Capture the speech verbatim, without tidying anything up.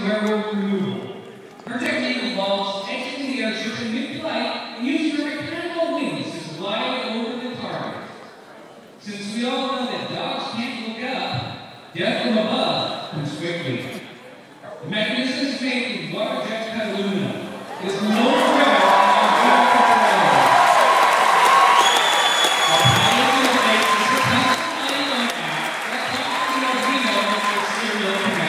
werewolf removal. Her technique involves taking the archer to mid-flight and using her mechanical wings to glide over the target. Since we all know that dogs can't look up, death from above comes quickly. The mechanism is made with water jet cut aluminum. It's no threat on Arduino controller. The pilot will make this a custom audio app that talks to Arduino with serial connection.